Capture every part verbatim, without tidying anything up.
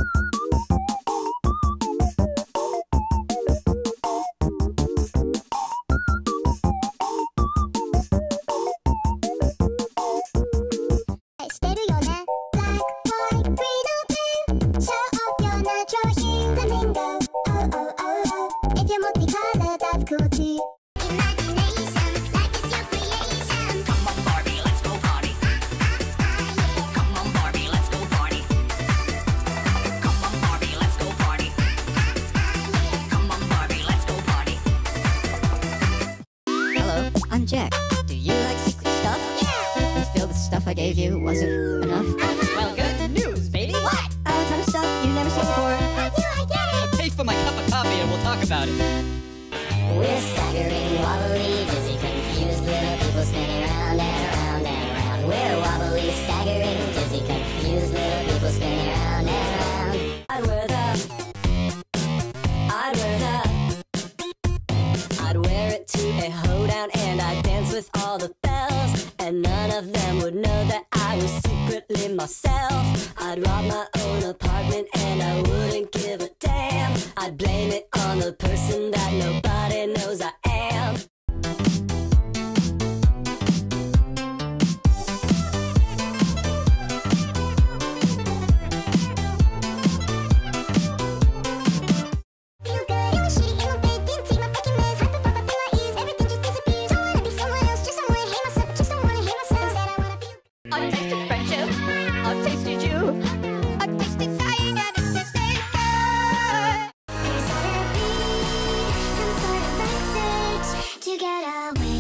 Jack, do you like secret stuff? Yeah! You feel the stuff I gave you wasn't enough? Well, good news, baby! What? A ton of stuff you've never seen before. I do, I get it! Pay for my cup of coffee and we'll talk about it. We're staggering, wobbly, dizzy, confused little people spinning round and around and around. We're wobbly, staggering, dizzy, confused little people spinning round and around. I'd wear the... I'd wear the... I'd wear it to a hoedown and I'd dance with all the bells, and none of them would know that I was secretly myself. I'd rob my own apartment and I wouldn't give a damn. I'd blame it on the person that nobody knows I am. I've tasted friendship, I've tasted you, I've tasted dying and it's tasted good. There's gotta be some sort of exit to get away.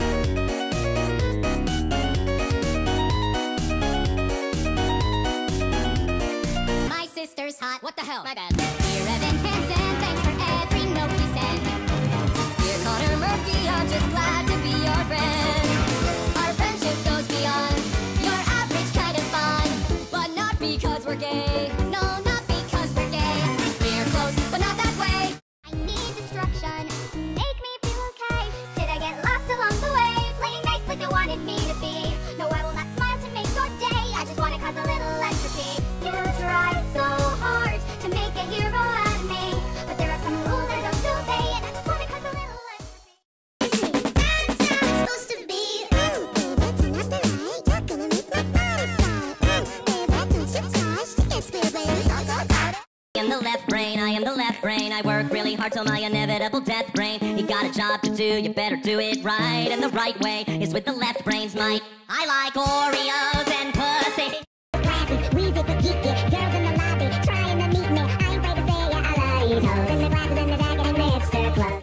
My sister's hot. What the hell? My bad. Dear Evan Hansen, thanks for every note you send. Dear Connor Murphy, I'm just glad to be your friend. Our friendship goes beyond your average kind of fun, but not because we're gay. No, not because we're gay. We're close, but not that way. I need destruction to make me feel okay. Did I get lost along the way, playing nice like they wanted me to be? No, I will not smile to make your day. I just want to cause a little entropy. You tried so hard to make a hero out of me, but there are some rules I don't obey, and I just want to cause a little entropy. That's how it's supposed to be. Ooh, baby, tonight the light, you're gonna make my body fly. Ooh, baby, don't you touch the kiss me, baby. I I am the left brain, I am the left brain. I work really hard till my inevitable death brain. You got a job to do, you better do it right. And the right way is with the left brain's might. I like Oreos and pussy. Glasses, weezy, geeky, girls in the lobby trying to meet me. I ain't afraid to say yeah, I love these hoes. In the glasses and the jacket and the hipster clothes.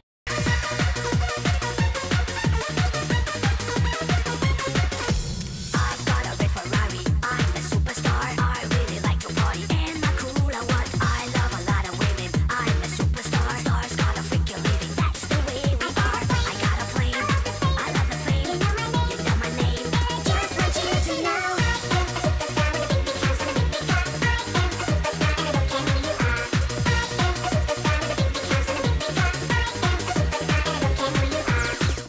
I've got a red Ferrari, I'm a superstar. I really like to party and I'm cool at what? I love a lot of women, I'm a superstar. Stars got a freak you living, that's the way we are. I got a plane, I love the fame. You know my name, you know my name. Just want you to know I am a superstar with a big, big house and a big, big car. I am a superstar and I don't care who you are. I am a superstar with a big, big house and a big, big car. I am a superstar and I don't care who you are.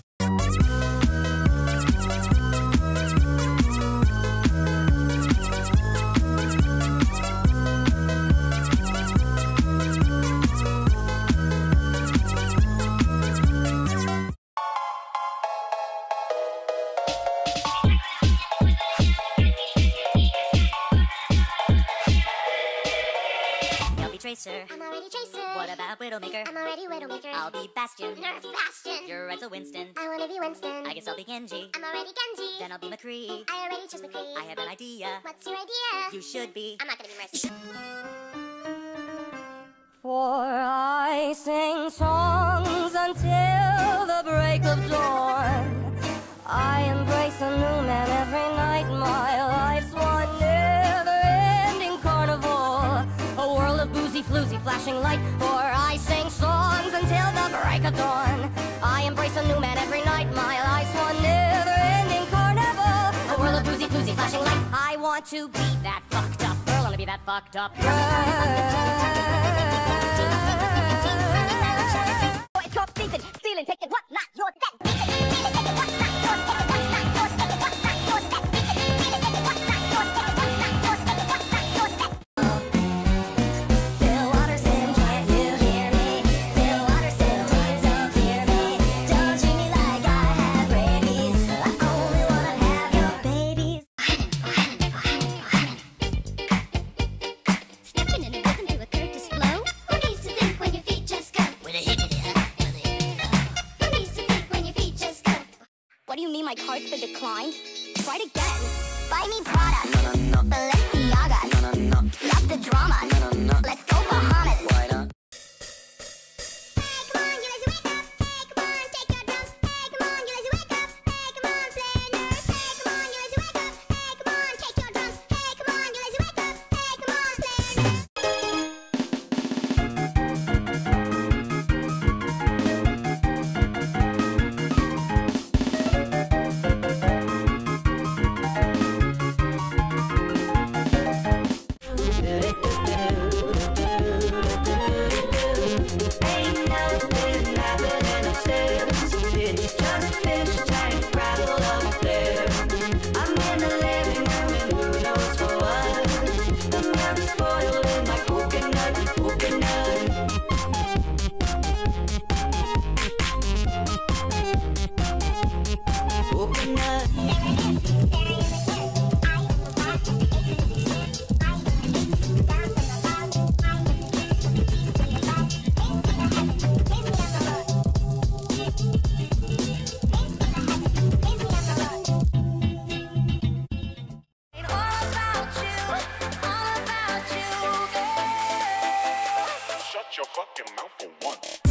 You'll be Tracer. I'm already Tracer. What about Widowmaker? I'm already Widowmaker. I'll be Bastion. Nerf Bastion. You're Red, so Winston. I wanna be Winston. I guess I'll be Genji. I'm already Genji. Then I'll be McCree. I already chose McCree. I have an idea. What's your idea? You should be. I'm not gonna be Mercy. For I sing songs until the break of dawn. I embrace a new man every night. My life's one never-ending carnival. A world of boozy, floozy, flashing light. For I sing songs until the break of dawn. I embrace a new man every night. My life's one never-ending carnival. A world of boozy, floozy, flashing light. I want to be that fucked up girl. I want to be that fucked up girl. It's called thieving, stealing, taking what not yours. That thieving, stealing, taking what not yours. Taking what not yours. Taking what not yours. That thieving, stealing, taking what not yours. Taking what not yours. Taking what not yours. That card's been declined. Try it again. Buy me Prada. No, no, no. Balenciaga. No, no, no. Love the drama. No, no, no. Let's go Bahamas. Why not? Shut your fucking mouth for once.